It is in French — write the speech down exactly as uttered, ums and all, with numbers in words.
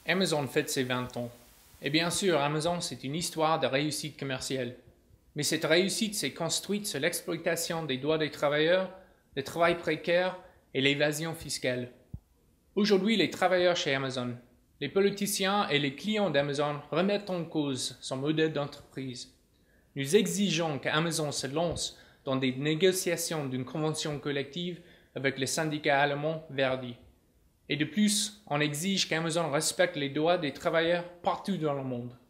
Amazon fête ses vingt ans. Et bien sûr, Amazon, c'est une histoire de réussite commerciale. Mais cette réussite s'est construite sur l'exploitation des droits des travailleurs, le travail précaire et l'évasion fiscale. Aujourd'hui, les travailleurs chez Amazon, les politiciens et les clients d'Amazon remettent en cause son modèle d'entreprise. Nous exigeons qu'Amazon se lance dans des négociations d'une convention collective avec le syndicat allemand Verdi. Et de plus, on exige qu'Amazon respecte les droits des travailleurs partout dans le monde.